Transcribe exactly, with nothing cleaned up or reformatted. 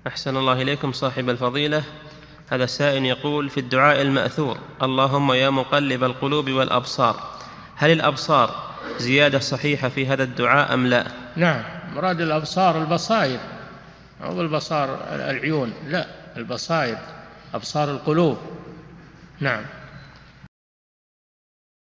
أحسن الله إليكم صاحب الفضيلة. هذا السائل يقول: في الدعاء المأثور اللهم يا مقلب القلوب والأبصار، هل الأبصار زيادة صحيحة في هذا الدعاء أم لا؟ نعم، مراد الأبصار البصائر، أو البصار العيون، لا، البصائر أبصار القلوب. نعم.